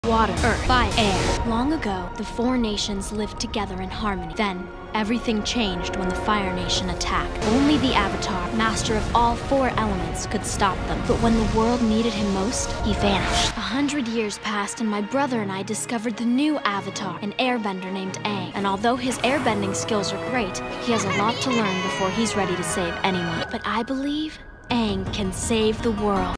water, earth, fire, air. Long ago, the four nations lived together in harmony. Then, everything changed when the Fire Nation attacked. Only the Avatar, master of all four elements, could stop them. But when the world needed him most, he vanished. 100 years passed and my brother and I discovered the new Avatar, an airbender named Aang. And although his airbending skills are great, he has a lot to learn before he's ready to save anyone. But I believe Aang can save the world.